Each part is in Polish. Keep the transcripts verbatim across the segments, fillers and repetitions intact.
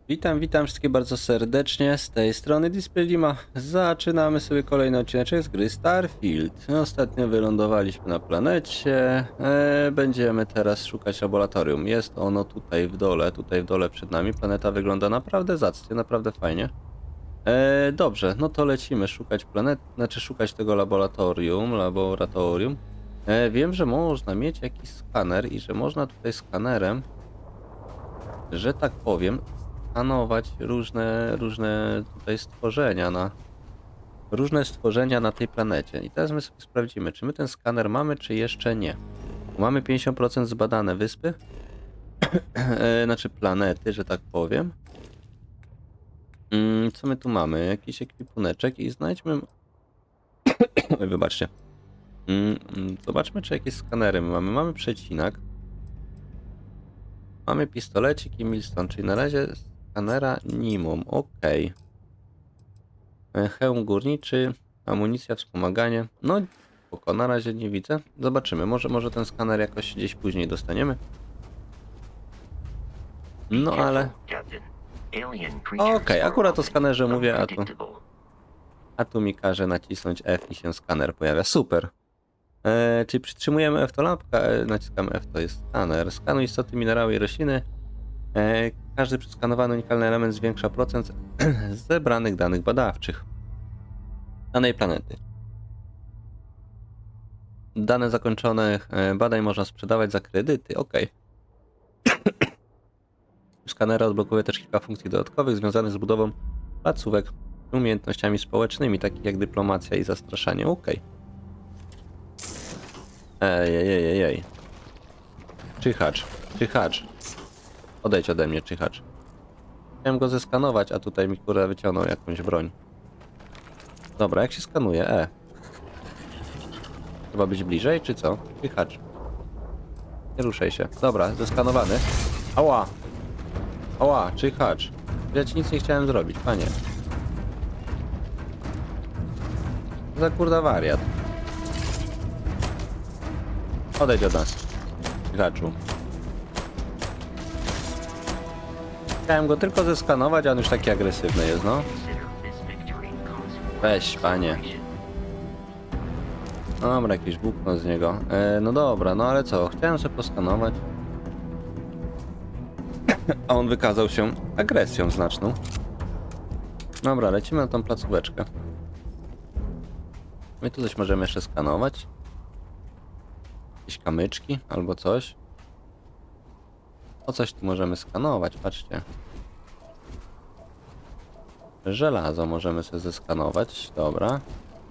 Witam, witam wszystkich bardzo serdecznie, z tej strony DisplayLima. Zaczynamy sobie kolejny odcinek z gry Starfield. Ostatnio wylądowaliśmy na planecie, e, będziemy teraz szukać laboratorium. Jest ono tutaj w dole, tutaj w dole przed nami. Planeta wygląda naprawdę zacnie, naprawdę fajnie. E, dobrze, no to lecimy szukać planet, znaczy szukać tego laboratorium, laboratorium. E, wiem, że można mieć jakiś skaner i że można tutaj skanerem, że tak powiem, skanować różne, różne tutaj stworzenia na różne stworzenia na tej planecie. I teraz my sobie sprawdzimy, czy my ten skaner mamy, czy jeszcze nie. Mamy pięćdziesiąt procent zbadane wyspy, znaczy planety, że tak powiem. Co my tu mamy? Jakiś ekwipuneczek i znajdźmy... Oj, wybaczcie. Zobaczmy, czy jakieś skanery my mamy. Mamy przecinak. Mamy pistolecik i milstone, czyli na razie skanera nie mam. Ok. Hełm górniczy, amunicja, wspomaganie. No, spoko, na razie nie widzę. Zobaczymy, może, może ten skaner jakoś gdzieś później dostaniemy. No ale... Okej, okay, akurat o skanerze mówię, a tu... A tu mi każe nacisnąć F i się skaner pojawia. Super. E, czyli przytrzymujemy F to lampka, e, naciskamy F to jest skaner. Skanuj istoty, minerały i rośliny. E, każdy przeskanowany unikalny element zwiększa procent zebranych danych badawczych danej planety. Dane zakończonych e, badań można sprzedawać za kredyty. Ok. Skanera odblokuje też kilka funkcji dodatkowych związanych z budową placówek umiejętnościami społecznymi, takich jak dyplomacja i zastraszanie. Ok. Ej, ej, ej, ej. Czyhacz, czyhacz. Odejdź ode mnie, czyhacz. Chciałem go zeskanować, a tutaj mi kurwa wyciągnął jakąś broń. Dobra, jak się skanuje? E. Chyba być bliżej, czy co? Czyhacz. Nie ruszaj się. Dobra, zeskanowany. Ała! Ała, czyhacz. Ja ci nic nie chciałem zrobić, panie. Za kurda wariat. Odejdź od nas, graczu. Chciałem go tylko zeskanować, a on już taki agresywny jest, no. Weź, panie. Dobra, jakiś włókno z niego. E, no dobra, no ale co? Chciałem sobie poskanować. A on wykazał się agresją znaczną. Dobra, lecimy na tą placóweczkę. My tu coś możemy jeszcze skanować. Jakieś kamyczki albo coś. O, coś tu możemy skanować, patrzcie. Żelazo możemy sobie zeskanować, dobra.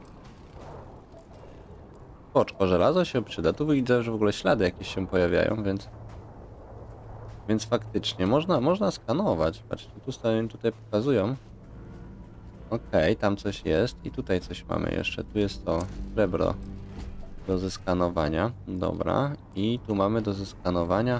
Oczko, żelazo się przyda. Tu widzę, że w ogóle ślady jakieś się pojawiają, więc... Więc faktycznie można, można skanować. Patrzcie, tu stoją, tutaj pokazują. Okej, okay, tam coś jest i tutaj coś mamy jeszcze. Tu jest to srebro do zeskanowania. Dobra. I tu mamy do zeskanowania.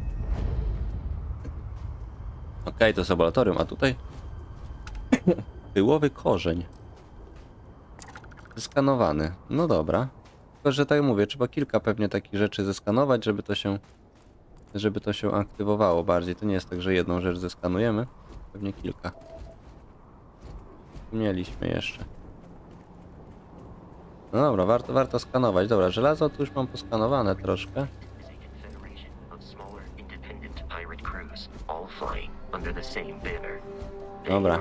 Okej, okay, to jest laboratorium, a tutaj pyłowy korzeń. Zeskanowany. No dobra. Tylko, że tak mówię, trzeba kilka pewnie takich rzeczy zeskanować, żeby to się żeby to się aktywowało bardziej. To nie jest tak, że jedną rzecz zeskanujemy. Pewnie kilka. Mieliśmy jeszcze. No dobra, warto, warto skanować. Dobra, żelazo tu już mam poskanowane troszkę. Dobra.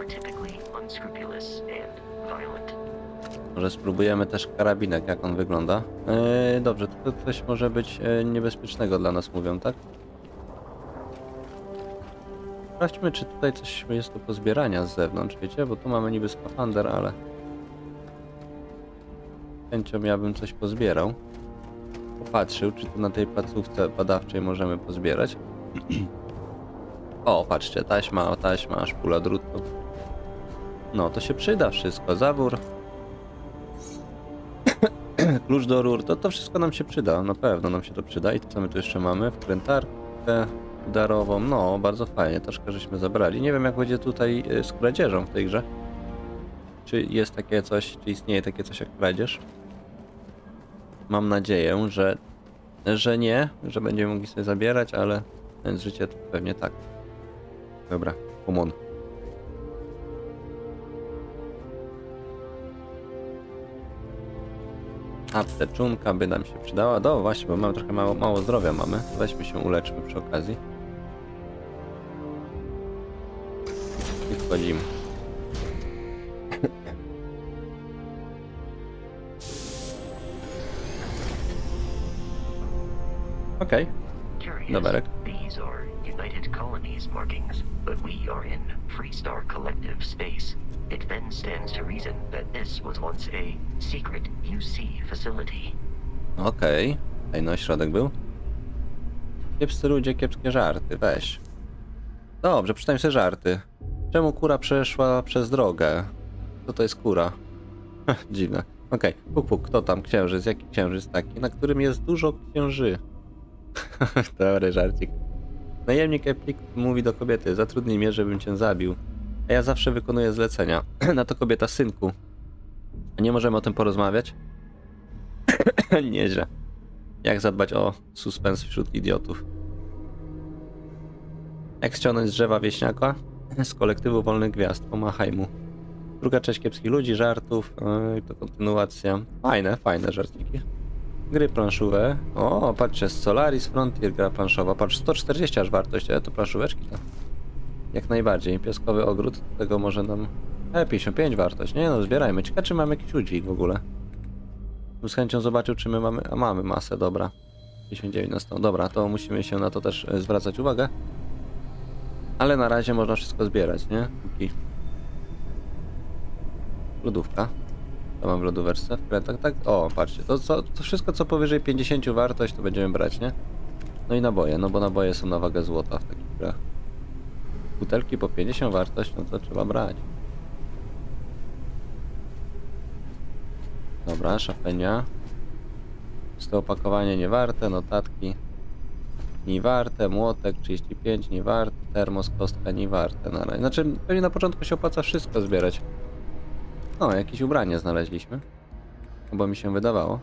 Może spróbujemy też karabinek, jak on wygląda. Yy, dobrze, to coś może być niebezpiecznego dla nas, mówią, tak? Sprawdźmy, czy tutaj coś jest do pozbierania z zewnątrz, wiecie? Bo tu mamy niby skafander, ale... chęcią ja bym coś pozbierał. Popatrzył, czy tu na tej placówce badawczej możemy pozbierać. O, patrzcie, taśma, o taśma, aż pula drutu. No, to się przyda wszystko. Zawór. Klucz do rur, to, to wszystko nam się przyda. Na pewno nam się to przyda. I co my tu jeszcze mamy? Wkrętarkę darową. No, bardzo fajnie. Troszkę żeśmy zabrali. Nie wiem, jak będzie tutaj z kradzieżą w tej grze. Czy jest takie coś, czy istnieje takie coś jak kradzież? Mam nadzieję, że, że nie, że będziemy mogli sobie zabierać, ale więc życie to pewnie tak. Dobra, come on. Apteczunka by nam się przydała. Do, właśnie, bo mamy trochę mało, mało zdrowia mamy. Weźmy się uleczmy przy okazji. I wchodzimy. Okej. Okay. Doberek. These are United Colonies markings, but we are in Freestar Collective space. It then stands to reason that this was once a secret U C facility. Okej. Okay. Ej, no środek był. Kiepscy ludzie, kiepskie żarty, weź. Dobrze, przeczytajmy sobie żarty. Czemu kura przeszła przez drogę? Co to jest kura? Dziwne. Okej, okay. Puk, puk, kto tam? Księżyc. Jaki księżyc taki? Na którym jest dużo księży. Dobry żarcik. Najemnik Eplik mówi do kobiety: zatrudnij mnie, żebym cię zabił. A ja zawsze wykonuję zlecenia. Na to kobieta: synku, a nie możemy o tym porozmawiać? Nieźle. Jak zadbać o suspens wśród idiotów? Jak ściągnąć z drzewa wieśniaka? Z kolektywu Wolnych Gwiazd. Pomachaj mu. Druga część kiepskich ludzi, żartów. Yy, to kontynuacja. Fajne, fajne żarciki. Gry planszowe. O, patrzcie, Solaris Frontier, gra planszowa. Patrz, sto czterdzieści aż wartość, ale to planszóweczki to. Jak najbardziej. Pieskowy ogród, tego może nam... E, pięćdziesiąt pięć wartość. Nie no, zbierajmy. Ciekawe, czy mamy jakiś udźwig w ogóle. Z chęcią zobaczył, czy my mamy... A mamy masę, dobra. pięćdziesiąt dziewięć na sto. Dobra, to musimy się na to też zwracać uwagę. Ale na razie można wszystko zbierać, nie? Póki. Lodówka. To mam w lodóweczce, w krętach, tak? O, patrzcie, to, co, to wszystko co powyżej pięćdziesiąt wartość to będziemy brać, nie? No i naboje, no bo naboje są na wagę złota w takich grach. Butelki po pięćdziesiąt wartość, no to trzeba brać. Dobra, szafenia. Puste opakowanie nie warte, notatki nie warte, młotek trzydzieści pięć nie warte, termos, kostka nie warte na razie. Znaczy, pewnie na początku się opłaca wszystko zbierać. No, jakieś ubranie znaleźliśmy. Bo mi się wydawało.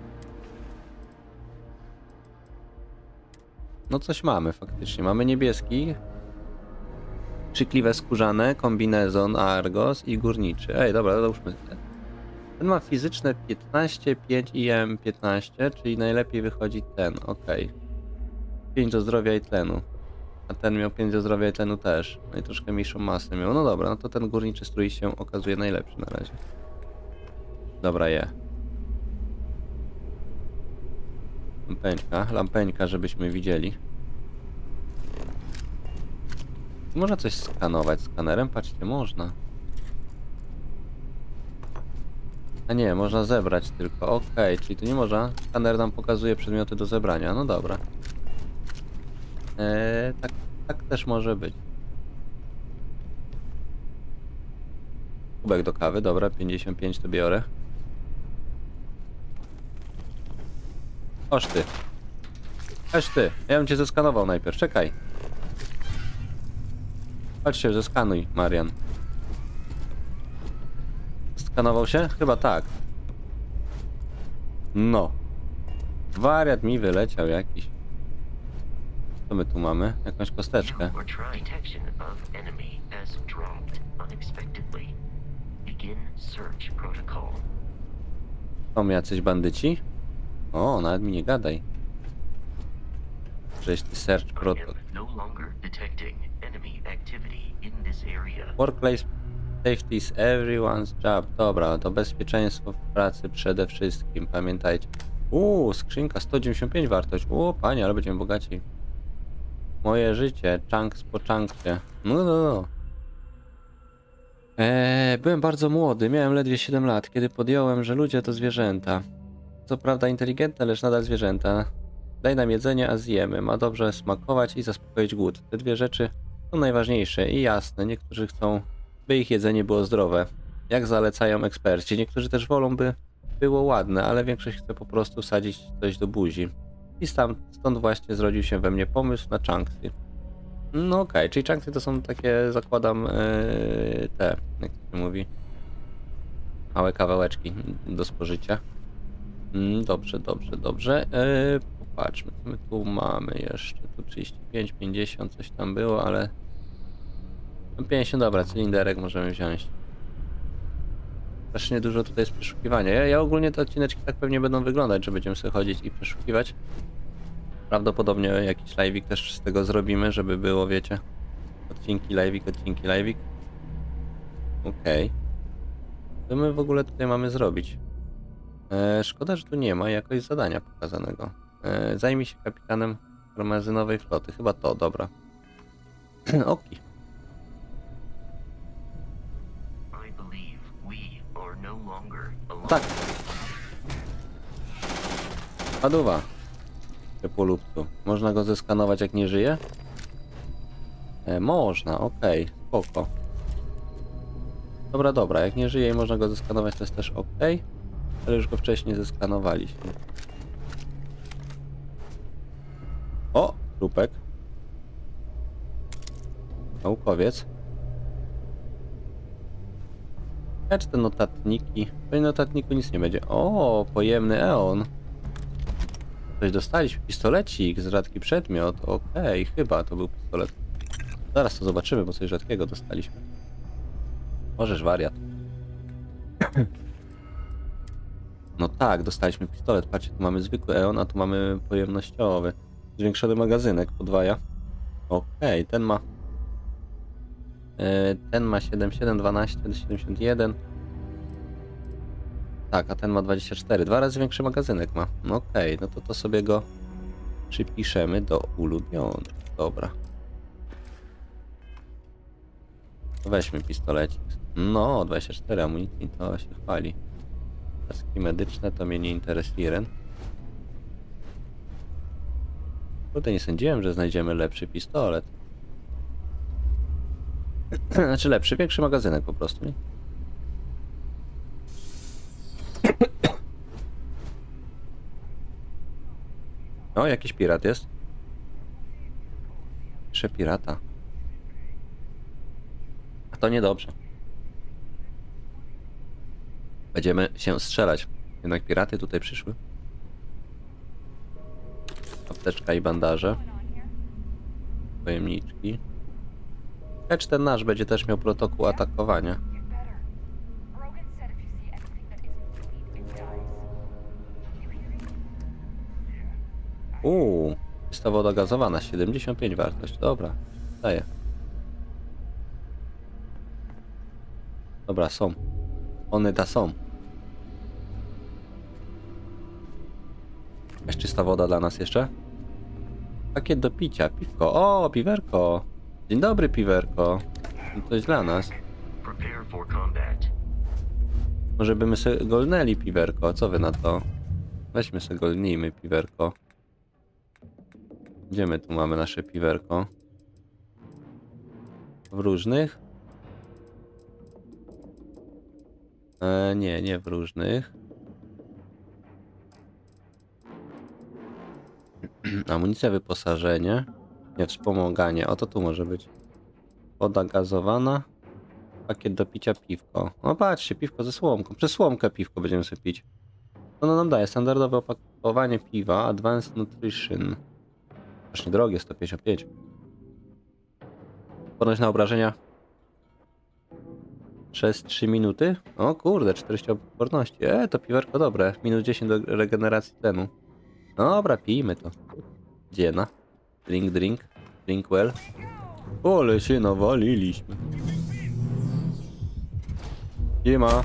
No coś mamy faktycznie. Mamy niebieski. Krzykliwe skórzane, kombinezon Argos i górniczy. Ej, dobra, załóżmy. Ten ma fizyczne piętnaście, pięć i M piętnaście, czyli najlepiej wychodzi ten, ok. pięć do zdrowia i tlenu. A ten miał pięć do zdrowia i tlenu też. No i troszkę mniejszą masę miał. No dobra, no to ten górniczy strój się okazuje najlepszy na razie. Dobra, je. Lampeńka, lampeńka, żebyśmy widzieli. Można coś skanować skanerem? Patrzcie, można. A nie, można zebrać tylko. Okej, okay, czyli tu nie można. Skaner nam pokazuje przedmioty do zebrania. No dobra. Eee, tak, tak też może być. Kubek do kawy, dobra, pięćdziesiąt pięć to biorę. Oż ty. Chodź ty, ja bym cię zeskanował najpierw, czekaj. Chodź się, zeskanuj, Marian. Skanował się? Chyba tak. No. Wariat mi wyleciał jakiś. Co my tu mamy? Jakąś kosteczkę. Są jacyś bandyci? O, nawet mi nie gadaj. Cześć, ty search protocol. Workplace safety is everyone's job. Dobra, to bezpieczeństwo w pracy przede wszystkim, pamiętajcie. Uuu, skrzynka sto dziewięćdziesiąt pięć wartość. O, panie, ale będziemy bogaci. Moje życie, chunks po chunksie. No, no, no. Eee, byłem bardzo młody, miałem ledwie siedem lat, kiedy podjąłem, że ludzie to zwierzęta. Co prawda inteligentne, lecz nadal zwierzęta. Daj nam jedzenie, a zjemy. Ma dobrze smakować i zaspokoić głód. Te dwie rzeczy są najważniejsze i jasne. Niektórzy chcą, by ich jedzenie było zdrowe. Jak zalecają eksperci. Niektórzy też wolą, by było ładne, ale większość chce po prostu wsadzić coś do buzi. I stąd, stąd właśnie zrodził się we mnie pomysł na chunksy. No okej, okay, czyli chunksy to są takie, zakładam, yy, te, jak to się mówi, małe kawałeczki do spożycia. Mm, dobrze, dobrze, dobrze. Yy, popatrzmy, co my tu mamy jeszcze. Tu trzydzieści pięć, pięćdziesiąt, coś tam było, ale... No pięćdziesiąt, dobra, cylinderek możemy wziąć. strasznie dużo tutaj jest przeszukiwania. Ja, ja ogólnie te odcineczki tak pewnie będą wyglądać, że będziemy sobie chodzić i przeszukiwać. Prawdopodobnie jakiś live'ik też z tego zrobimy, żeby było, wiecie, odcinki live'ik, odcinki live'ik. Okej. Okay. Co my w ogóle tutaj mamy zrobić? E, szkoda, że tu nie ma jakoś zadania pokazanego. E, zajmij się kapitanem magazynowej floty. Chyba to, dobra. Oki. Tak. Paduwa. Polubcu. Można go zeskanować jak nie żyje? E, można, okej, okay. Spoko. Dobra, dobra, jak nie żyje i można go zeskanować, to jest też ok, ale już go wcześniej zeskanowaliśmy. O, trupek. Naukowiec. Ja czy te notatniki? W notatniku nic nie będzie. O, pojemny Eon. Coś dostaliśmy. Pistolecik, z rzadki przedmiot. Okej, okay, chyba to był pistolet. Zaraz to zobaczymy, bo coś rzadkiego dostaliśmy. Możesz, wariat. No tak, dostaliśmy pistolet. Patrzcie, tu mamy zwykły Eon, a tu mamy pojemnościowy. Zwiększony magazynek, podwaja. Okej, okay, ten ma... Yy, ten ma siedemdziesiąt siedem, dwanaście, siedemdziesiąt jeden. Tak, a ten ma dwadzieścia cztery. Dwa razy większy magazynek ma. No okej, okay, no to to sobie go przypiszemy do ulubionych. Dobra. Weźmy pistolecik. No, dwadzieścia cztery amunicji, to się chwali. Kaski medyczne to mnie nie interesuje. Tutaj nie sądziłem, że znajdziemy lepszy pistolet. Znaczy lepszy, większy magazynek po prostu, nie? O, jakiś pirat jest. Pisze pirata. A to niedobrze. Będziemy się strzelać. Jednak piraty tutaj przyszły. Apteczka i bandaże. Pojemniczki. Lecz ten nasz będzie też miał protokół atakowania. Uuu, czysta woda gazowana, siedemdziesiąt pięć wartość. Dobra, daję. Dobra, są. One ta są. Jakaś czysta woda dla nas jeszcze? Pakiet do picia, piwko. O, piwerko. Dzień dobry, piwerko. Coś dla nas. Może byśmy sobie golnęli piwerko. Co wy na to? Weźmy sobie golnijmy piwerko. Gdzie my tu mamy nasze piwerko? W różnych? E, nie, nie w różnych. Amunicja, wyposażenie. Nie, wspomaganie. O, to tu może być. Woda gazowana. Pakiet do picia, piwko. O, patrzcie, piwko ze słomką. Przez słomkę piwko będziemy sobie pić. No, nam daje standardowe opakowanie piwa. Advanced Nutrition. Właśnie drogie, sto pięćdziesiąt pięć. Odporność na obrażenia przez trzy minuty. O kurde, czterdzieści odporności. E, to piwerko dobre. Minus dziesięć do regeneracji tlenu. Dobra, pijmy to. Dziena. Drink, drink. Drink well. Ole się nawaliliśmy. Nie ma.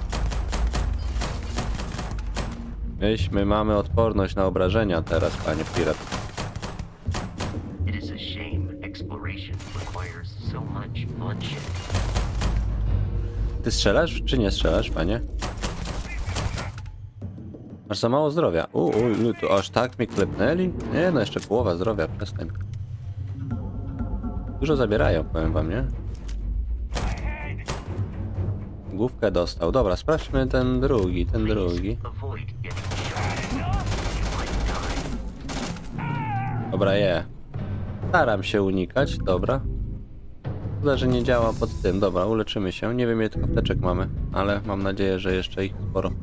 Myśmy mamy odporność na obrażenia teraz, panie pirat. Ty strzelasz, czy nie strzelasz, panie? Masz za mało zdrowia. Uuu, tu aż tak mnie klepnęli? Nie, no jeszcze połowa zdrowia, przestań. Dużo zabierają, powiem wam, nie? Główkę dostał. Dobra, sprawdźmy ten drugi, ten drugi. Dobra, je. Staram się unikać, dobra. Szkoda, że nie działa pod tym. Dobra, uleczymy się. Nie wiem, ile tych apteczek mamy, ale mam nadzieję, że jeszcze ich sporo.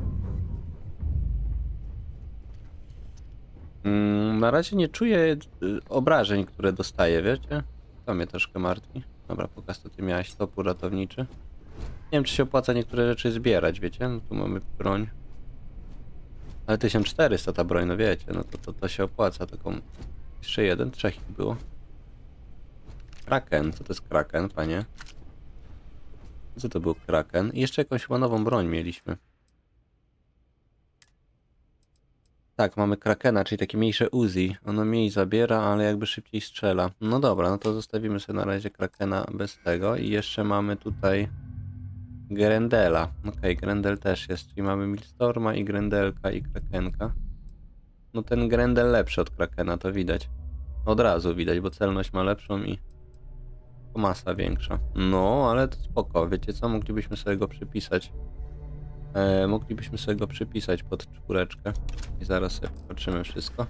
Mm, na razie nie czuję obrażeń, które dostaję, wiecie? To mnie troszkę martwi. Dobra, pokaż, co ty miałeś. Topór ratowniczy. Nie wiem, czy się opłaca niektóre rzeczy zbierać, wiecie? No tu mamy broń. Ale tysiąc czterysta ta broń, no wiecie, no to, to, to się opłaca. Taką... Jeszcze jeden, trzech ich było. Kraken, co to jest Kraken, panie? Co to był Kraken? I jeszcze jakąś chyba nową broń mieliśmy. Tak, mamy Krakena, czyli takie mniejsze Uzi. Ono mniej zabiera, ale jakby szybciej strzela. No dobra, no to zostawimy sobie na razie Krakena bez tego. I jeszcze mamy tutaj Grendela. Okej, okay, Grendel też jest, czyli mamy Milstorma i Grendelka i Krakenka. No ten Grendel lepszy od Krakena, to widać. Od razu widać, bo celność ma lepszą i masa większa. No, ale to spoko, wiecie co? Moglibyśmy sobie go przypisać. E, moglibyśmy sobie go przypisać pod czwóreczkę. I zaraz sobie popatrzymy wszystko.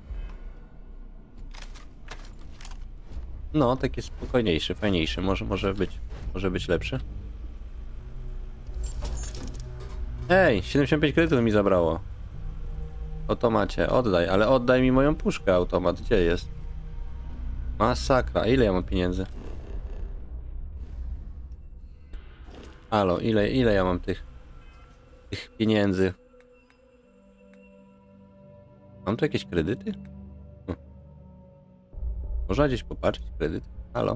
No, taki spokojniejszy, fajniejszy. Może, może być, może być lepszy. Ej, siedemdziesiąt pięć kredytów mi zabrało. Automacie, oddaj, ale oddaj mi moją puszkę, automat. Gdzie jest? Masakra, ile ja mam pieniędzy? Halo, ile, ile ja mam tych, tych pieniędzy? Mam tu jakieś kredyty? Hm. Można gdzieś popatrzeć kredyt? Halo?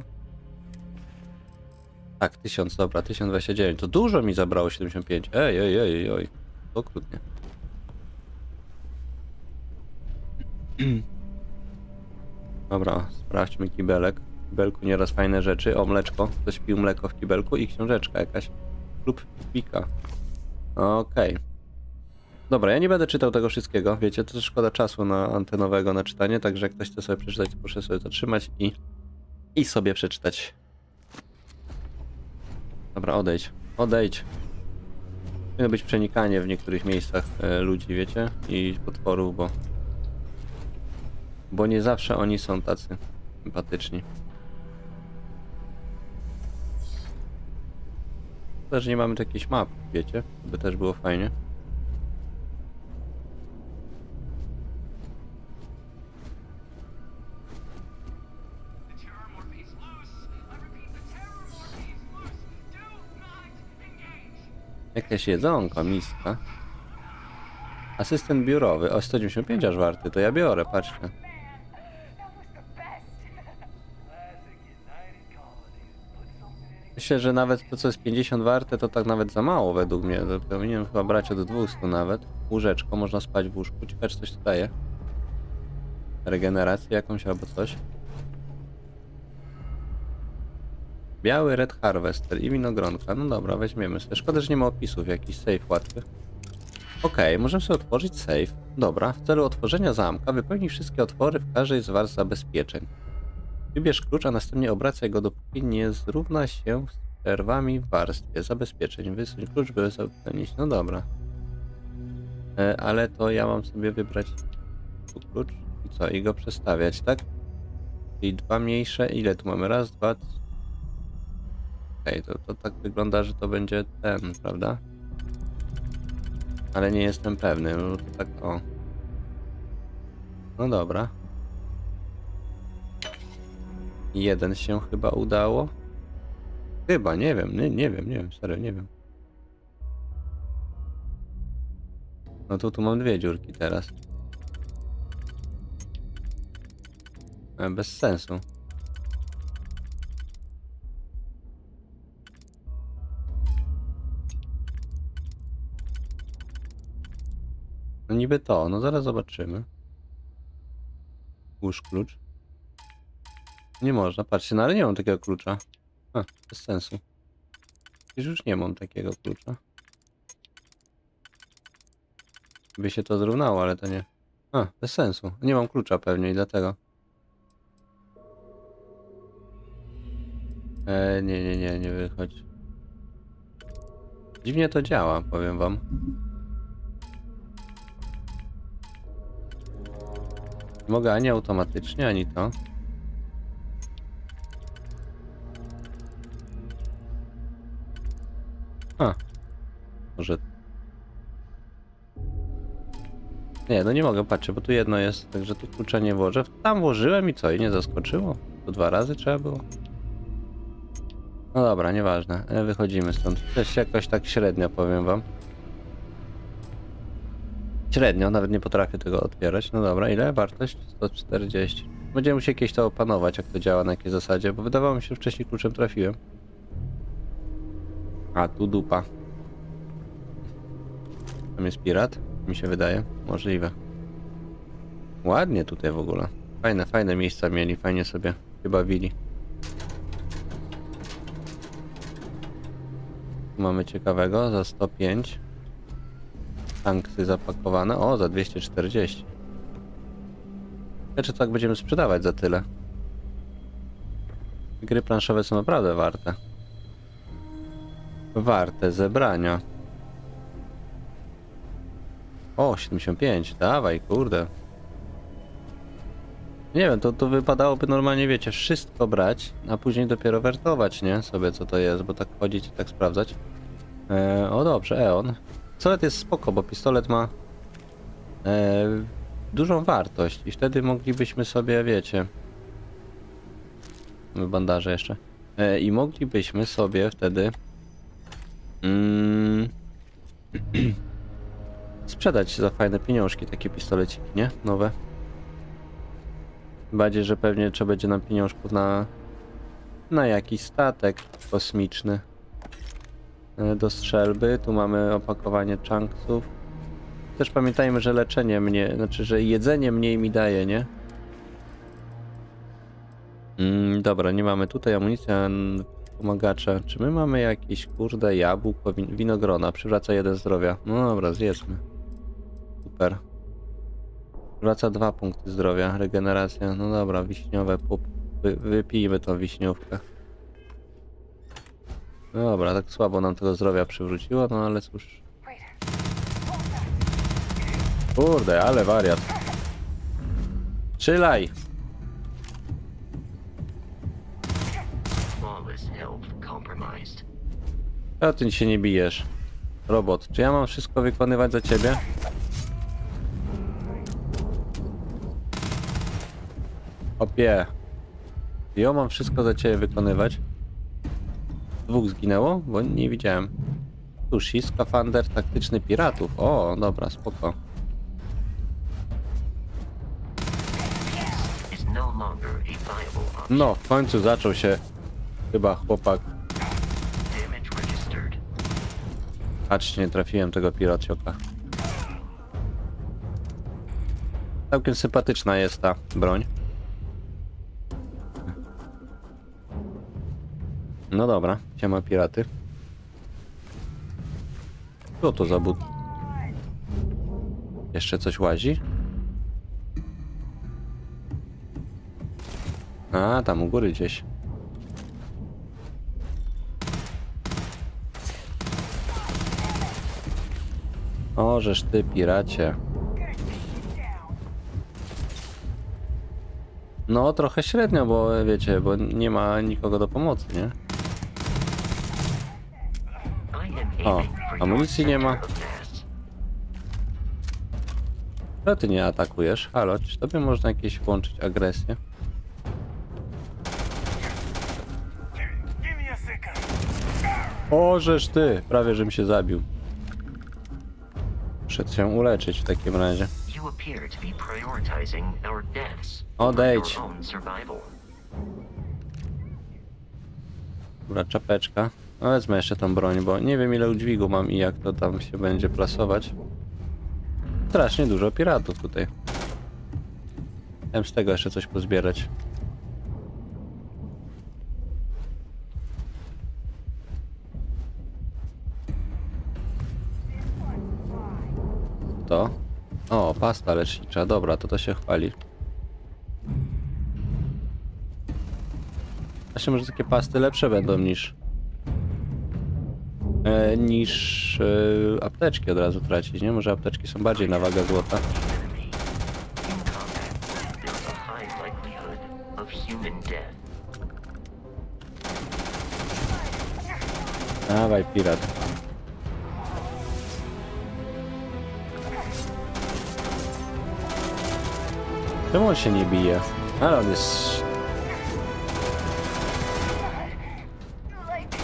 Tak, tysiąc, dobra, tysiąc dwadzieścia dziewięć. To dużo mi zabrało, siedemdziesiąt pięć. Ej, ej, ej, ej, ej. Okrutnie. Dobra, sprawdźmy kibelek. W kibelku nieraz fajne rzeczy. O, mleczko. Ktoś pił mleko w kibelku i książeczka jakaś. Klub pika. Okej. Okay. Dobra, ja nie będę czytał tego wszystkiego. Wiecie, to szkoda czasu na antenowego na czytanie, także jak ktoś chce sobie przeczytać, to proszę sobie zatrzymać i, i sobie przeczytać. Dobra, odejdź. Odejdź. Powinno być przenikanie w niektórych miejscach e, ludzi, wiecie? I potworów, bo... Bo nie zawsze oni są tacy sympatyczni. Też nie mamy tu jakiejś map, wiecie? To by też było fajnie. Jakieś jedzonko, miska. Asystent biurowy. O, sto dziewięćdziesiąt pięć aż warty, to ja biorę, patrzcie. Myślę, że nawet to, co jest pięćdziesiąt warte, to tak nawet za mało według mnie. To powinienem chyba brać od dwieście nawet. Łóżeczko, można spać w łóżku. Ciekawe, czy coś tu daje. Regenerację jakąś albo coś. Biały Red Harvester i winogronka. No dobra, weźmiemy sobie. Szkoda, że nie ma opisów. Jakiś safe łatwy. Okej, okay, możemy sobie otworzyć safe. Dobra, w celu otworzenia zamka wypełnij wszystkie otwory w każdej z warstw zabezpieczeń. Wybierz klucz, a następnie obracaj go, dopóki nie zrówna się z przerwami w warstwie zabezpieczeń. Wysuń klucz, by zapełnić. No dobra. E, ale to ja mam sobie wybrać tu klucz i co? I go przestawiać, tak? Czyli dwa mniejsze. Ile tu mamy? Raz, dwa, trzy. Okej, okay, to, to tak wygląda, że to będzie ten, prawda? Ale nie jestem pewny, bo to tak o. No dobra. Jeden się chyba udało. Chyba, nie wiem, nie, nie wiem, nie wiem, serio, nie wiem. No to tu mam dwie dziurki teraz. E, bez sensu. No niby to, no zaraz zobaczymy. Łóż klucz. Nie można, patrzcie, no ale nie mam takiego klucza. A, bez sensu. Przecież już nie mam takiego klucza. By się to zrównało, ale to nie. A, bez sensu. Nie mam klucza pewnie i dlatego. E, nie, nie, nie, nie wychodź. Dziwnie to działa, powiem wam. Nie mogę ani automatycznie, ani to. A, może... Nie, no nie mogę, patrzę, bo tu jedno jest, także tu klucza nie włożę. Tam włożyłem i co? I nie zaskoczyło? To dwa razy trzeba było? No dobra, nieważne. E, Wychodzimy stąd. Też jakoś tak średnio, powiem wam. Średnio, nawet nie potrafię tego otwierać. No dobra, ile? Wartość? sto czterdzieści. Będziemy musieli kiedyś to opanować, jak to działa, na jakiej zasadzie, bo wydawało mi się, że wcześniej kluczem trafiłem. A, tu dupa. Tam jest pirat, mi się wydaje. Możliwe. Ładnie tutaj w ogóle. Fajne, fajne miejsca mieli, fajnie sobie się bawili. Tu mamy ciekawego za sto pięć. Tanksy zapakowane. O, za dwieście czterdzieści. Czy tak będziemy sprzedawać za tyle? Gry planszowe są naprawdę warte. Warte zebrania. O, siedemdziesiąt pięć. Dawaj, kurde. Nie wiem, to, to wypadałoby normalnie, wiecie, wszystko brać, a później dopiero wertować, nie? Sobie co to jest, bo tak chodzić i tak sprawdzać. E, o dobrze, Eon. Pistolet jest spoko, bo pistolet ma e, dużą wartość i wtedy moglibyśmy sobie, wiecie... Bandaże jeszcze. E, I moglibyśmy sobie wtedy... Mm, sprzedać za fajne pieniążki takie pistoleciki, nie? Nowe. Bardziej, że pewnie trzeba będzie nam pieniążków na na jakiś statek kosmiczny. Do strzelby. Tu mamy opakowanie chunksów. Też pamiętajmy, że leczenie mnie, znaczy, że jedzenie mniej mi daje, nie? Mm, dobra, nie mamy tutaj amunicji, pomagacze. Czy my mamy jakieś, kurde, jabłko, win winogrona? Przywraca jeden zdrowia. No dobra, zjedzmy. Super. Wraca dwa punkty zdrowia, regeneracja. No dobra, wiśniowe, pup. Wy, wypijmy tą wiśniówkę. No dobra, tak słabo nam tego zdrowia przywróciło, no ale cóż. Kurde, ale wariat. Strzelaj! A ty się nie bijesz. Robot, czy ja mam wszystko wykonywać za ciebie? Opie. Ja mam wszystko za ciebie wykonywać. Dwóch zginęło? Bo nie widziałem. Sushi, skafander taktyczny piratów. O, dobra, spoko. No, w końcu zaczął się chyba chłopak. Patrzcie, nie trafiłem tego piracioka. Całkiem sympatyczna jest ta broń. No dobra, siema piraty. Co to za but? Jeszcze coś łazi? A, tam u góry gdzieś. O, żeż ty, piracie. No, trochę średnio, bo wiecie, bo nie ma nikogo do pomocy, nie? O, amunicji nie ma. Co ty nie atakujesz? Halo, czy tobie można jakieś włączyć agresję? O, żeż ty! Prawie, żebym się zabił. Muszę się uleczyć w takim razie. Odejdź. Dobra, czapeczka. No wezmę jeszcze tą broń, bo nie wiem ile udźwigu mam i jak to tam się będzie plasować. Strasznie dużo piratów tutaj. Chciałem z tego jeszcze coś pozbierać. To? O, pasta lecznicza. Dobra, to to się chwali. Właśnie może takie pasty lepsze będą niż e, niż e, apteczki od razu tracić, nie? Może apteczki są bardziej na wagę złota. Dawaj, pirat. Czemu on się nie bije? Ale on jest...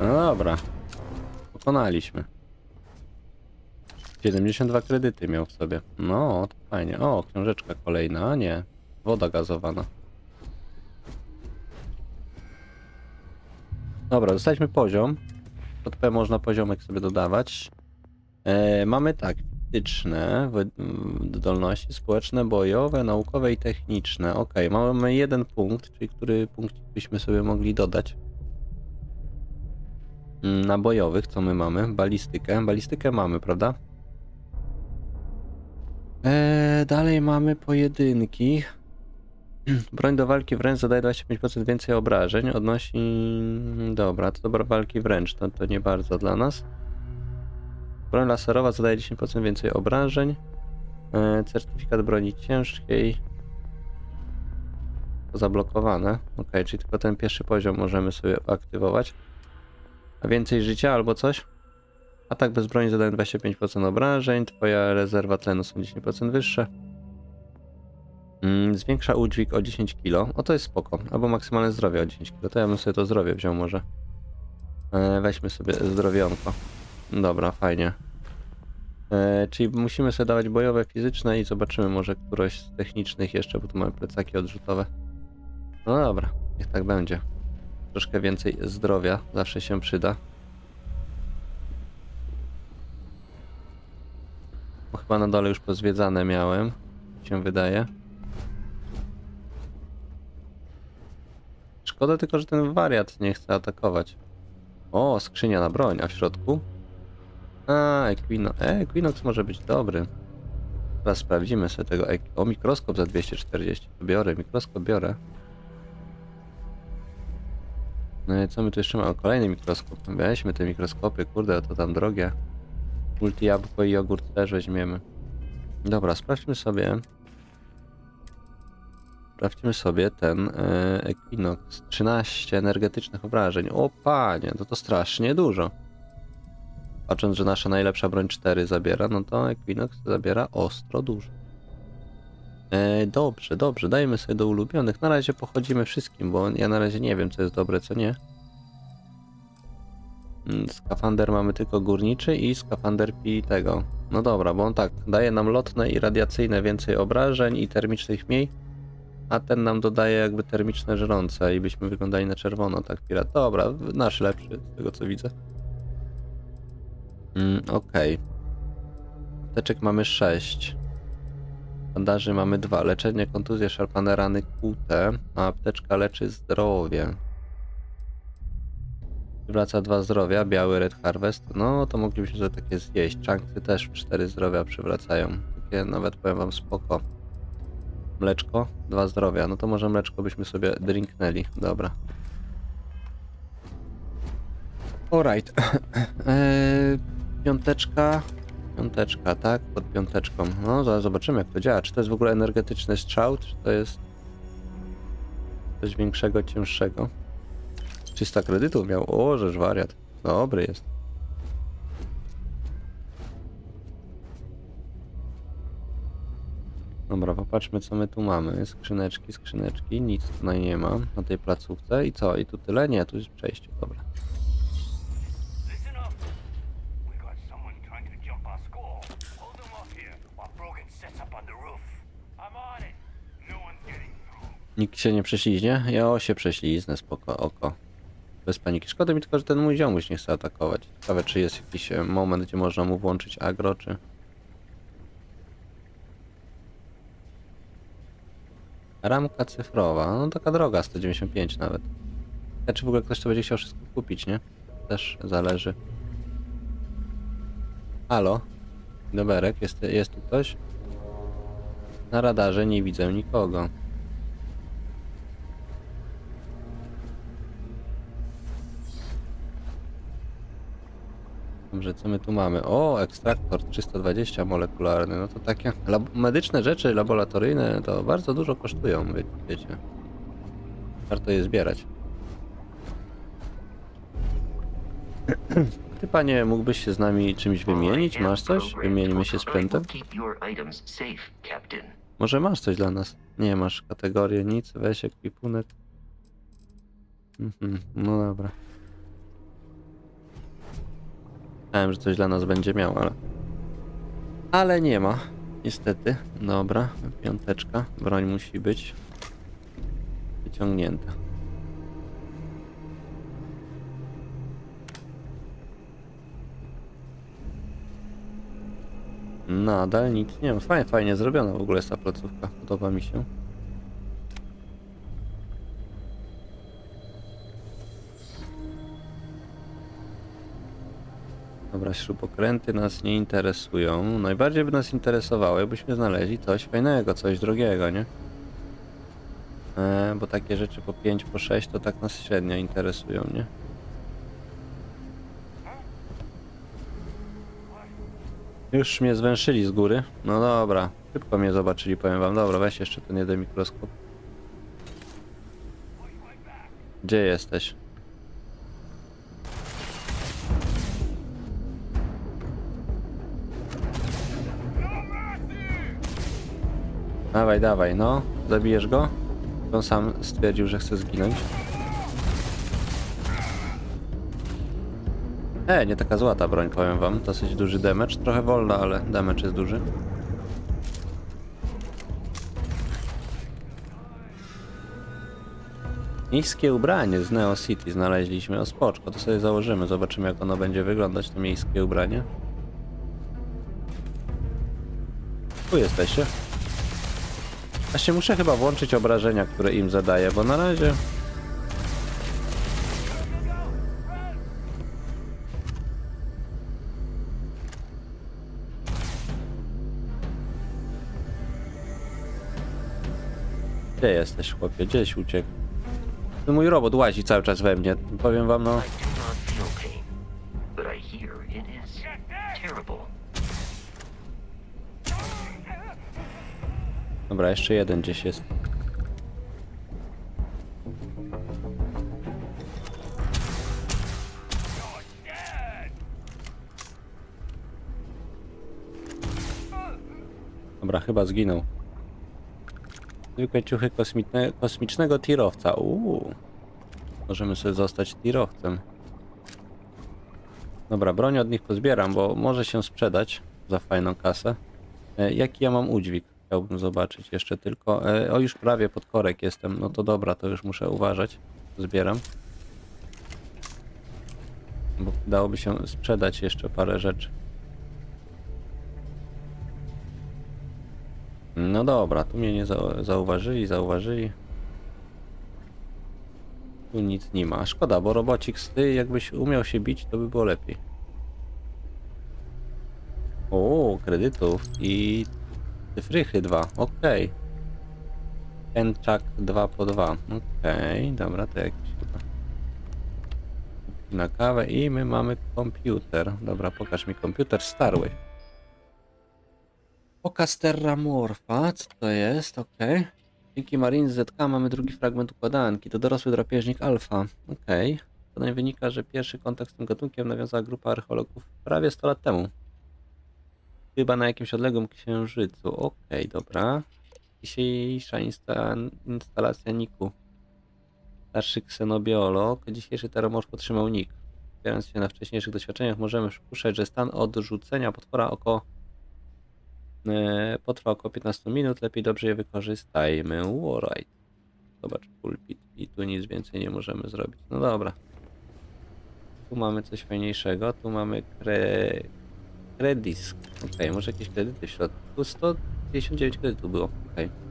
No dobra. Pokonaliśmy. siedemdziesiąt dwa kredyty miał w sobie. No, to fajnie. O, książeczka kolejna. A nie. Woda gazowana. Dobra, dostaliśmy poziom. Pod P można poziomek sobie dodawać. E, mamy tak, fizyczne zdolności, społeczne, bojowe, naukowe i techniczne. Ok, mamy jeden punkt, czyli który punkt byśmy sobie mogli dodać. Na bojowych, co my mamy? Balistykę. Balistykę mamy, prawda? E, dalej mamy pojedynki. Broń do walki wręcz zadaje dwadzieścia pięć procent więcej obrażeń. Odnosi... Dobra, to dobra walki wręcz, to, to nie bardzo dla nas. Broń laserowa zadaje dziesięć procent więcej obrażeń. E, certyfikat broni ciężkiej. To zablokowane. Ok, czyli tylko ten pierwszy poziom możemy sobie aktywować. A więcej życia albo coś? Atak bez broni zadaje dwadzieścia pięć procent obrażeń. Twoja rezerwa tlenu są dziesięć procent wyższe. Mm, zwiększa udźwig o dziesięć kilo. O, to jest spoko. Albo maksymalne zdrowie o dziesięć kilo. To ja bym sobie to zdrowie wziął może. E, weźmy sobie zdrowionko. Dobra, fajnie. E, czyli musimy sobie dawać bojowe, fizyczne i zobaczymy może któroś z technicznych jeszcze, bo tu mamy plecaki odrzutowe. No dobra, niech tak będzie. Troszkę więcej zdrowia zawsze się przyda. Bo chyba na dole już pozwiedzane miałem, się wydaje. Szkoda tylko, że ten wariat nie chce atakować. O, skrzynia na broń, a w środku? A, Equinox. E, Equinox może być dobry. Teraz sprawdzimy sobie tego. O, mikroskop za dwieście czterdzieści. Biorę, mikroskop biorę. No i co my tu jeszcze mamy? O, kolejny mikroskop. Weźmy te mikroskopy, kurde, to tam drogie. Multi jabłko i jogurt też weźmiemy. Dobra, sprawdźmy sobie. Sprawdźmy sobie ten e, Equinox. trzynaście energetycznych obrażeń. O panie, to to strasznie dużo. Patrząc, że nasza najlepsza broń cztery zabiera, no to Equinox zabiera ostro dużo. E, dobrze, dobrze, dajmy sobie do ulubionych. Na razie pochodzimy wszystkim, bo ja na razie nie wiem, co jest dobre, co nie. Skafander mamy tylko górniczy i skafander pi tego. No dobra, bo on tak, daje nam lotne i radiacyjne więcej obrażeń i termicznych mniej, a ten nam dodaje jakby termiczne żrące i byśmy wyglądali na czerwono, tak, pirat. Dobra, nasz lepszy, z tego co widzę. Mm, Okej. Okay. Apteczek mamy sześć. Bandaży mamy dwa. Leczenie, kontuzje, szarpane rany, kłute, a apteczka leczy zdrowie. Wraca dwa zdrowia, biały Red Harvest. No to moglibyśmy sobie takie zjeść. Chunksy też cztery zdrowia przywracają. Takie nawet powiem wam spoko. Mleczko, dwa zdrowia. No to może mleczko byśmy sobie drinknęli. Dobra. Alright. eee, piąteczka. Piąteczka, tak? Pod piąteczką. No zaraz zobaczymy jak to działa. Czy to jest w ogóle energetyczny strzał, czy to jest coś większego, cięższego. trzysta kredytów miał. O, żeż wariat. Dobry jest. Dobra, popatrzmy co my tu mamy. Skrzyneczki, skrzyneczki. Nic tutaj nie ma na tej placówce. I co? I tu tyle? Nie, tu jest przejście. Dobra. Nikt się nie prześliźnie? Ja się prześliznę, spoko, oko. Bez paniki. Szkoda mi tylko, że ten mój ziomuś nie chce atakować. Ciekawe, czy jest jakiś moment, gdzie można mu włączyć agro, czy... Ramka cyfrowa. No taka droga, sto dziewięćdziesiąt pięć nawet. Ja, czy w ogóle ktoś to będzie chciał wszystko kupić, nie? Też zależy. Halo? Doberek, jest, jest tu ktoś? Na radarze nie widzę nikogo. Dobrze, co my tu mamy? O, ekstraktor trzysta dwadzieścia molekularny. No to takie medyczne rzeczy laboratoryjne to bardzo dużo kosztują, wiecie. Warto je zbierać. Ty, panie, mógłbyś się z nami czymś wymienić? Masz coś? Wymienimy się sprzętem? Może masz coś dla nas? Nie masz kategorię, nic, weź ekwipunek. Mhm, no dobra. Myślałem, że coś dla nas będzie miał, ale... Ale nie ma. Niestety. Dobra, piąteczka. Broń musi być wyciągnięta. Nadal nic nie ma. Fajnie, fajnie zrobiona w ogóle jest ta placówka. Podoba mi się. Dobra, śrubokręty nas nie interesują. Najbardziej by nas interesowało, jakbyśmy znaleźli coś fajnego, coś drogiego, nie? E, bo takie rzeczy po pięć, po sześć to tak nas średnio interesują, nie? Już mnie zwęszyli z góry. No dobra, szybko mnie zobaczyli, powiem wam. Dobra, weź jeszcze ten jeden mikroskop. Gdzie jesteś? Dawaj, dawaj, no. Zabijesz go? On sam stwierdził, że chce zginąć. E, nie taka zła ta broń, powiem wam. Dosyć duży damage. Trochę wolna, ale damage jest duży. Miejskie ubranie z Neo City znaleźliśmy. O, spoczko, to sobie założymy. Zobaczymy, jak ono będzie wyglądać, to miejskie ubranie. Tu jesteście. Właśnie muszę chyba włączyć obrażenia, które im zadaję, bo na razie... Gdzie jesteś, chłopie? Gdzieś uciekł. No mój robot łazi cały czas we mnie. Powiem wam, no... Dobra, jeszcze jeden gdzieś jest. Dobra, chyba zginął. Zwykłe ciuchy kosmiczne, kosmicznego tirowca. Uuu. Możemy sobie zostać tirowcem. Dobra, broń od nich pozbieram, bo może się sprzedać za fajną kasę. E, jaki ja mam udźwig? Chciałbym zobaczyć jeszcze tylko. E, o, już prawie pod korek jestem. No to dobra, to już muszę uważać. Zbieram. Bo dałoby się sprzedać jeszcze parę rzeczy. No dobra, tu mnie nie zauważyli, zauważyli. Tu nic nie ma. Szkoda, bo robocik, ty jakbyś umiał się bić, to by było lepiej. O, kredytów i cyfrychy dwa, okej. Kenchak dwa po dwa, okej, dobra, to jakiś chyba na kawę i my mamy komputer. Dobra, pokaż mi komputer, Starway. Pokaz Terramorfa, co to jest? Okej. Okay. Dzięki Marine Z K mamy drugi fragment układanki. To dorosły drapieżnik Alfa. Okej. Okay. Podań wynika, że pierwszy kontakt z tym gatunkiem nawiązała grupa archeologów prawie sto lat temu. Chyba na jakimś odległym księżycu. Okej, okay, dobra. Dzisiejsza insta instalacja Niku. Starszy ksenobiolog. Dzisiejszy Terramorf otrzymał Nik. Opierając się na wcześniejszych doświadczeniach, możemy przypuszczać, że stan odrzucenia potwora około potrwa około piętnaście minut, lepiej dobrze je wykorzystajmy. Alright. Zobacz, pulpit i tu nic więcej nie możemy zrobić. No dobra. Tu mamy coś fajniejszego, tu mamy kre... kredisk. Okej, okay, może jakieś kredyty w środku. Tu sto pięćdziesiąt dziewięć kredytów było. Okej. Okay.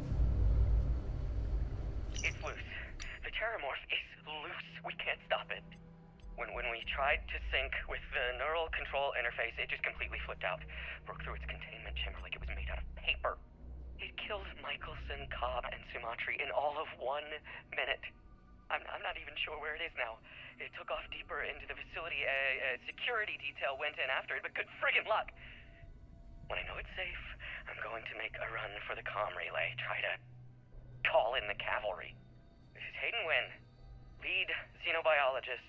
Tried to sync with the neural control interface, it just completely flipped out. Broke through its containment chamber like it was made out of paper. It killed Michelson, Cobb, and Sumatri in all of one minute. I'm, I'm not even sure where it is now. It took off deeper into the facility. A, a security detail went in after it, but good friggin' luck. When I know it's safe, I'm going to make a run for the comm relay. Try to call in the cavalry. This is Hayden Wynn, lead xenobiologist.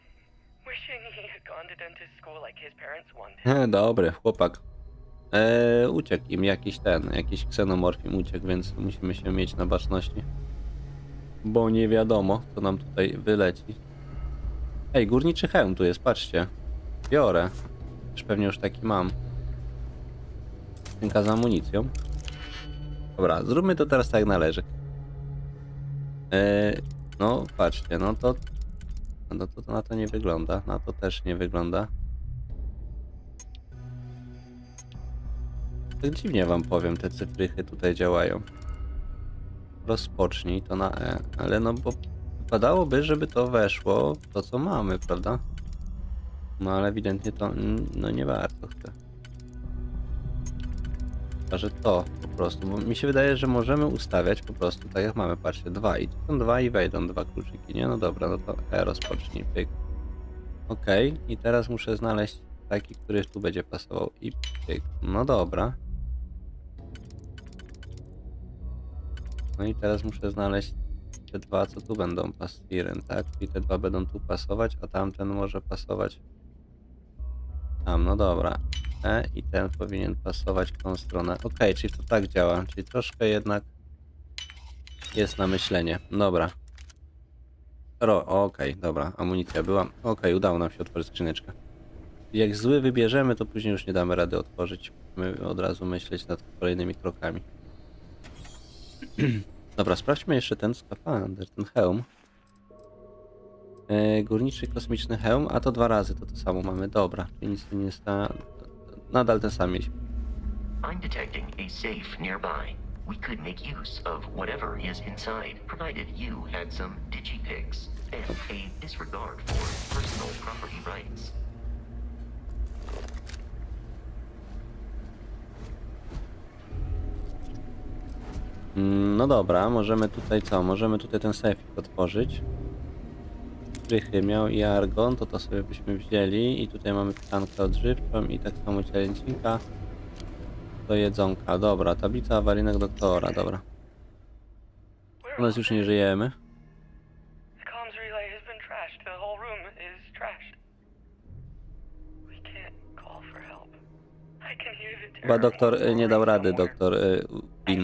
Dobry chłopak. Eee, uciekł im jakiś ten, jakiś ksenomorfim uciekł, więc musimy się mieć na baczności. Bo nie wiadomo, co nam tutaj wyleci. Ej, górniczy hełm tu jest, patrzcie. Biorę. Już pewnie już taki mam. Skrzynka z amunicją. Dobra, zróbmy to teraz tak jak należy. Yy, no, patrzcie, no to, no to, to na to nie wygląda. Na to też nie wygląda. Tak dziwnie wam powiem, te cyfrychy tutaj działają. Rozpocznij to na E, ale no bo wypadałoby, żeby to weszło w to, co mamy, prawda? No ale ewidentnie to, no nie warto chce. Chyba, że to po prostu, bo mi się wydaje, że możemy ustawiać po prostu tak jak mamy, patrzcie, dwa i tu są dwa i wejdą dwa kluczyki, nie? No dobra, no to E rozpocznij, pyk. Okej, okay. I teraz muszę znaleźć taki, który tu będzie pasował i pyk. No dobra. No i teraz muszę znaleźć te dwa, co tu będą pastiren, tak? I te dwa będą tu pasować, a tamten może pasować tam, no dobra. E i ten powinien pasować w tą stronę. Ok, czyli to tak działa, czyli troszkę jednak jest na myślenie. Dobra. Ro, okej, okay, dobra, amunicja była. Okej, okay, udało nam się otworzyć skrzyneczkę. Jak zły wybierzemy, to później już nie damy rady otworzyć. Musimy od razu myśleć nad kolejnymi krokami. Dobra, sprawdźmy jeszcze ten skafander, ten hełm. Yy, górniczy kosmiczny hełm, a to dwa razy to to samo mamy. Dobra, czyli nic nie sta... Nadal ten sam mieliśmy. I'm detecting a safe nearby. We could make use of whatever is inside, provided you had some digipics and a disregard for personal property rights. No dobra, możemy tutaj co? Możemy tutaj ten sejfik otworzyć. Strychy miał i argon, to to sobie byśmy wzięli. I tutaj mamy tkankę odżywczą i tak samo cielęcinka do jedzonka. Dobra, tablica awaryjnego doktora, dobra. U nas już nie żyjemy. Chyba doktor y, nie dał rady, doktor y, Win.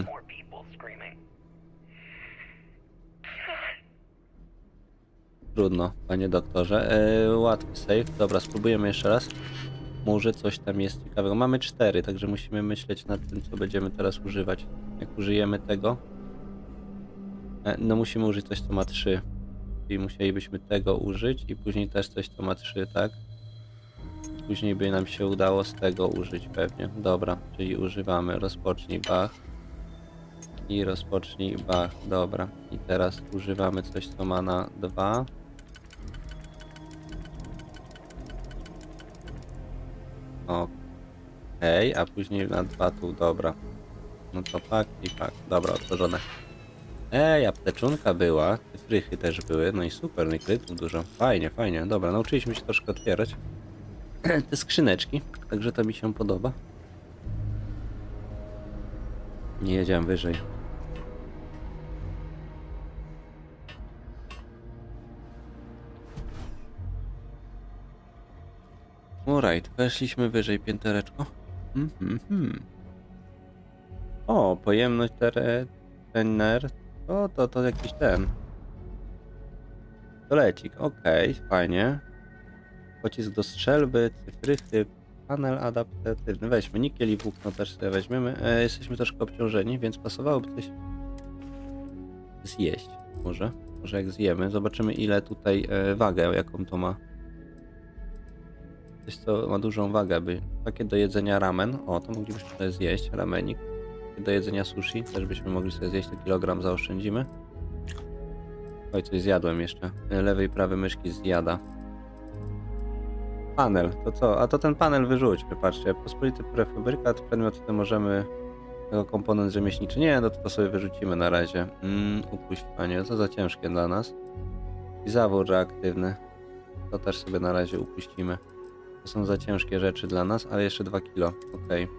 Trudno, panie doktorze. E, łatwy save. Dobra, spróbujemy jeszcze raz. Może coś tam jest ciekawego. Mamy cztery, także musimy myśleć nad tym, co będziemy teraz używać. Jak użyjemy tego, e, no musimy użyć coś, co ma trzy. Czyli musielibyśmy tego użyć i później też coś, co ma trzy, tak? Później by nam się udało z tego użyć pewnie. Dobra, czyli używamy rozpocznij bach. I rozpocznij bach. Dobra. I teraz używamy coś, co ma na dwa. Okej, okay, a później na dwa tu, dobra. No to pak i pak. Dobra, otworzone. Ej, apteczunka była, cyfrychy też były, no i super, no i krytów dużo. Fajnie, fajnie, dobra, nauczyliśmy się troszkę otwierać te skrzyneczki, także to mi się podoba. Nie jedziemy wyżej. Alright, weszliśmy wyżej piętereczko. Mm -hmm -hmm. O, pojemność tener. O, to, to jakiś ten. Stolecik, okej, okay, fajnie. Pocisk do strzelby, cyfrychy, panel adaptatywny. Weźmy nikiel i włókno też sobie weźmiemy. E, jesteśmy troszkę obciążeni, więc pasowałoby coś zjeść. Może, może jak zjemy, zobaczymy ile tutaj e, wagę, jaką to ma. Coś, co ma dużą wagę, by takie do jedzenia ramen. O, to moglibyśmy sobie zjeść, ramenik. Do jedzenia sushi też byśmy mogli sobie zjeść, to kilogram zaoszczędzimy. Oj, coś zjadłem jeszcze. Lewy i prawy myszki zjada. Panel, to co? A to ten panel wyrzućmy, patrzcie. Pospolity prefabrykat, przedmiot ten możemy... Tego komponent rzemieślniczy. Nie, no to, to sobie wyrzucimy na razie. Mm, upuść, panie, to za ciężkie dla nas. I zawór reaktywny. To też sobie na razie upuścimy. To są za ciężkie rzeczy dla nas, ale jeszcze dwa kilo. Okej. Okay.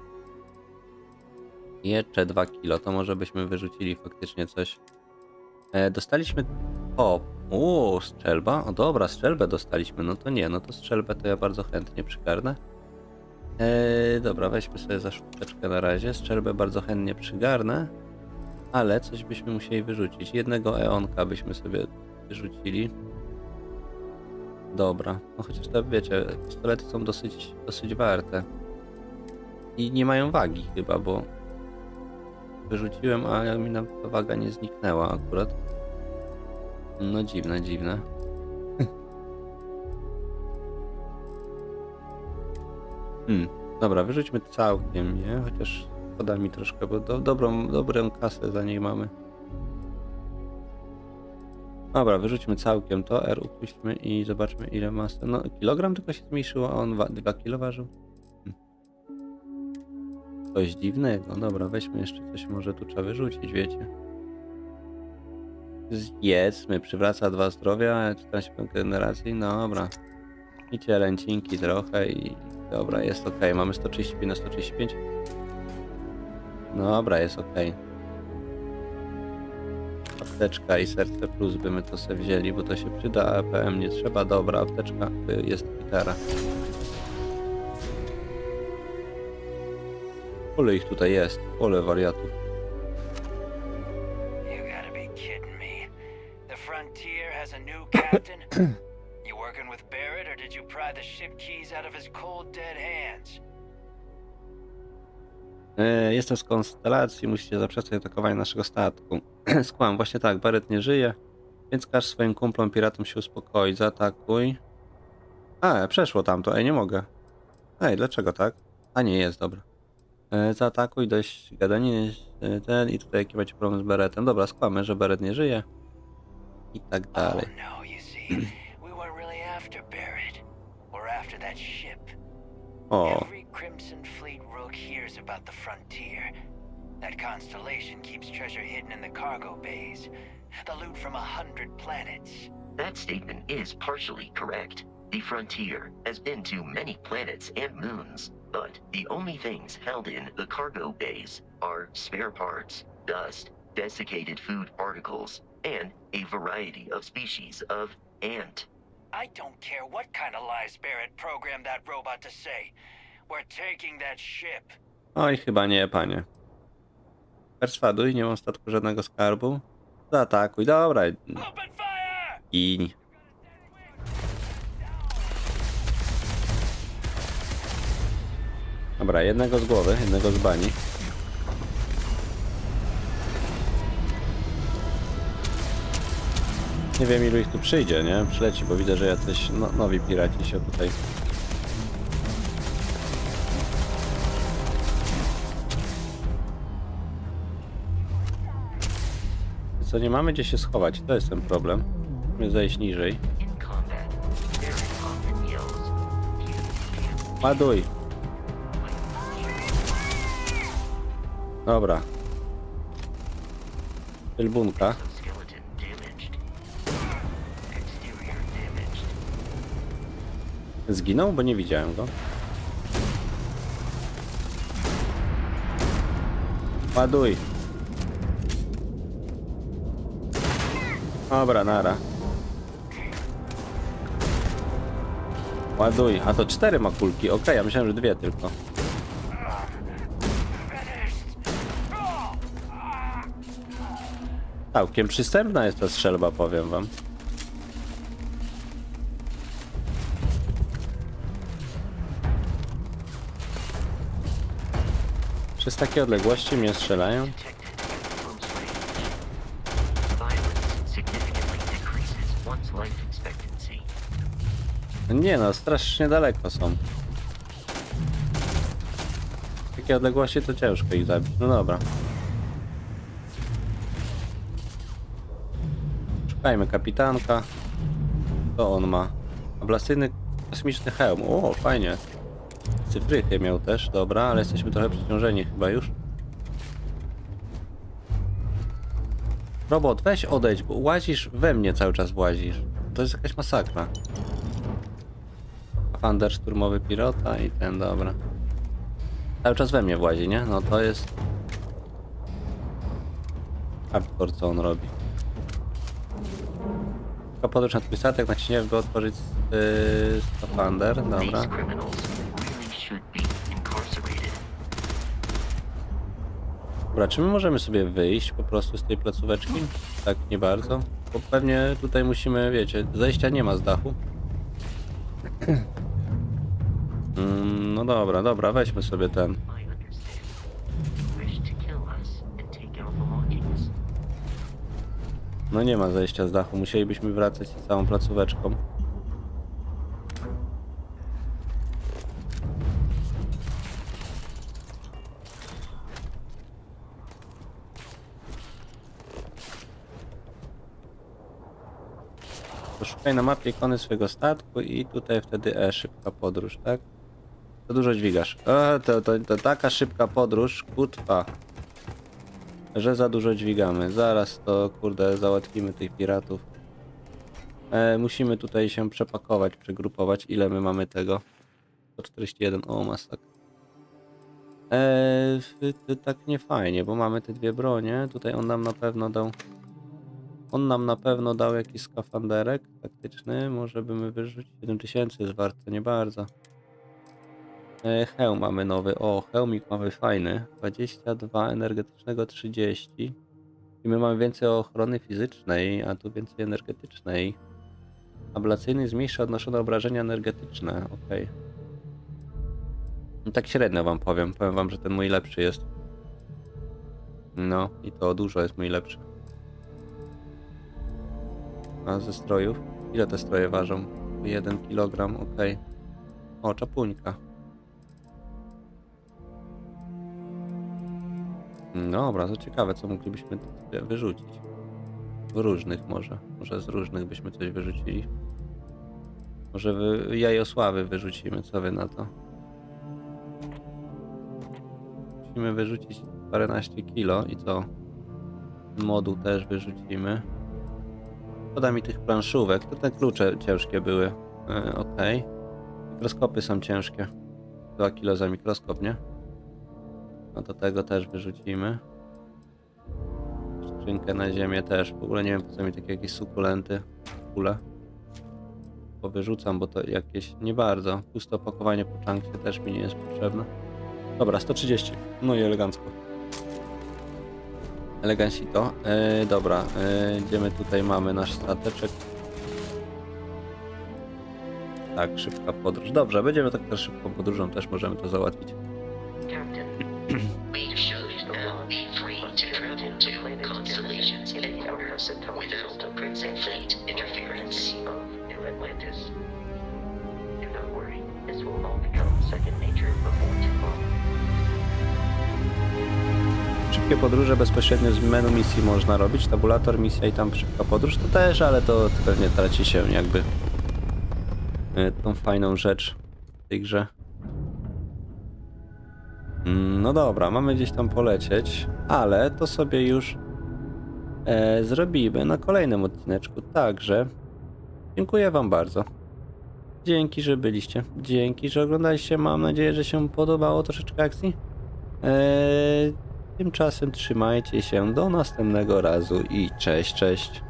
Jeszcze dwa kilo, to może byśmy wyrzucili faktycznie coś. E, dostaliśmy... O, uuu, strzelba. O dobra, strzelbę dostaliśmy. No to nie, no to strzelbę to ja bardzo chętnie przygarnę. E, dobra, weźmy sobie za szuteczkę na razie. Strzelbę bardzo chętnie przygarnę. Ale coś byśmy musieli wyrzucić. Jednego eonka byśmy sobie wyrzucili. dobra. No chociaż te, wiecie, pistolety są dosyć, dosyć warte. I nie mają wagi chyba, bo wyrzuciłem, a mi nam ta waga nie zniknęła akurat. No dziwne, dziwne. Hmm. Dobra, wyrzućmy całkiem, nie? Chociaż poda mi troszkę, bo do, dobrą, dobrą kasę za niej mamy. Dobra, wyrzućmy całkiem to, R upuśćmy i zobaczmy ile masy. No kilogram tylko się zmniejszyło, a on dwa kilo ważył. Hm. Coś dziwnego. Dobra, weźmy jeszcze coś, może tu trzeba wyrzucić, wiecie. Zjedzmy, przywraca dwa zdrowia, czternaście generacji, no dobra. I cielęcinki trochę i dobra, jest ok. Mamy sto trzydzieści pięć na sto trzydzieści pięć. Dobra, jest ok. Apteczka i serce plus by my to sobie wzięli, bo to się przyda, a P M nie trzeba. Dobra, apteczka jest gitara. Ole ich tutaj jest, ole wariatów. You gotta be kidding me. The Frontier has a new captain? You working with Barrett, or did you pry the ship keys out of his cold, dead hands? E, jestem z konstelacji, musicie zaprzestać atakowania naszego statku. Skłam, właśnie tak, Barrett nie żyje, więc każ swoim kumplom piratom się uspokoić, zaatakuj. A, przeszło tamto, ej, nie mogę. Ej, dlaczego tak? A nie, jest, dobra. E, zaatakuj, dość gadaniny, ten i tutaj jaki macie problem z Barrettem. Dobra, skłamy, że Barrett nie żyje. I tak dalej. Oh no, you see, we weren't really after Barrett. We're after that ship. O, Every Crimson Fleet rook hears about the Frontier. That constellation keeps treasure hidden in the cargo bays. The loot from a hundred planets. That statement is partially correct. The Frontier has been to many planets and moons, but the only things held in the cargo bays are spare parts, dust, desiccated food particles, and a variety of species of ant. I don't care what kind of lies Barrett programmed that robot to say. We're taking that ship. oj, chyba nie, panie. Perswaduj, nie mam statku żadnego skarbu. Zaatakuj, dobra. Open fire! Giń. Dobra, jednego z głowy, jednego z bani. Nie wiem ilu ich tu przyjdzie, nie? Przyleci, bo widzę, że jacyś no, nowi piraci się tutaj... Co, nie mamy gdzie się schować, to jest ten problem. Musimy zejść niżej. In combat, Barrett often yells, "Pew, pew." Ładuj! Dobra. Wielbunka. Skeleton damaged. Exterior damaged. Zginął? Bo nie widziałem go. Ładuj! Dobra, nara. Ładuj. A to cztery ma kulki. Okej, okay, ja myślałem, że dwie tylko. Całkiem przystępna jest ta strzelba, powiem wam. Przez takie odległości mnie strzelają. Nie no, strasznie daleko są. Takie odległości to ciężko ich zabić. No dobra. Szukajmy kapitanka. Co on ma? Ablacyjny kosmiczny hełm. O, fajnie. Cyfrychy miał też, dobra, ale jesteśmy trochę przeciążeni chyba już. Robot, weź odejdź, bo łazisz we mnie cały czas włazisz. To jest jakaś masakra. Fander szturmowy pilota i ten, dobra. Cały czas we mnie włazi, nie? No to jest... hardcore, co on robi. Tylko podróż na twój statek, naciśniesz, by otworzyć yy, Fander, dobra. Dobra, czy my możemy sobie wyjść po prostu z tej placóweczki? Tak, nie bardzo. Bo pewnie tutaj musimy, wiecie, zejścia nie ma z dachu. Mm, no dobra, dobra, weźmy sobie ten. I understand. You wish to kill us and take our belongings. No nie ma zejścia z dachu, musielibyśmy wracać z całą placóweczką. Poszukaj na mapie ikony swojego statku i tutaj wtedy E, szybka podróż, tak? To dużo dźwigasz. E, to, to, to taka szybka podróż, kutwa. Że za dużo dźwigamy. Zaraz to, kurde, załatwimy tych piratów. E, musimy tutaj się przepakować, przegrupować. Ile my mamy tego? sto czterdzieści jeden, o masak. E, tak nie fajnie, bo mamy te dwie bronie. Tutaj on nam na pewno dał... On nam na pewno dał jakiś skafanderek taktyczny. Może by my wyrzucić. siedem tysięcy jest warte, nie bardzo. E, hełm mamy nowy. O, hełmik mamy fajny. dwadzieścia dwa, energetycznego trzydzieści. I my mamy więcej ochrony fizycznej, a tu więcej energetycznej. Ablacyjny zmniejsza odnoszone obrażenia energetyczne. Ok. No tak średnio wam powiem. Powiem wam, że ten mój lepszy jest. No i to dużo jest mój lepszy. A ze strojów? Ile te stroje ważą? jeden kilogram, ok. O, czapuńka. Dobra, to ciekawe, co moglibyśmy wyrzucić. W różnych może. Może z różnych byśmy coś wyrzucili. Może wy... jajosławy wyrzucimy, co wy na to? Musimy wyrzucić paręnaście kilo i co? Moduł też wyrzucimy. Poda mi tych planszówek, to te klucze ciężkie były. Yy, ok. Mikroskopy są ciężkie. dwa kilo za mikroskop, nie? No to tego też wyrzucimy. Skrzynkę na ziemię też. W ogóle nie wiem, po co mi takie jakieś sukulenty. Kule. Bo wyrzucam, bo to jakieś nie bardzo. Puste opakowanie po czankcie też mi nie jest potrzebne. Dobra, sto trzydzieści. No i elegancko. Elegancito. E, dobra, e, idziemy tutaj, mamy nasz stateczek. Tak, szybka podróż. Dobrze, będziemy tak też szybką podróżą, też możemy to załatwić. Captain, we should now be free to travel to constellations in orbit without Crimson Fleet interference. Of New Atlantis. Do not worry, this will all become second nature before too long. Szybkie podróże bezpośrednio z menu misji można robić. Tabulator, misja i tam szybka podróż to też, ale to pewnie traci się jakby tą fajną rzecz w tej grze. No dobra, mamy gdzieś tam polecieć, ale to sobie już e, zrobimy na kolejnym odcineczku. Także dziękuję wam bardzo. Dzięki, że byliście. Dzięki, że oglądaliście. Mam nadzieję, że się podobało troszeczkę akcji. Eee, tymczasem trzymajcie się do następnego razu i cześć, cześć.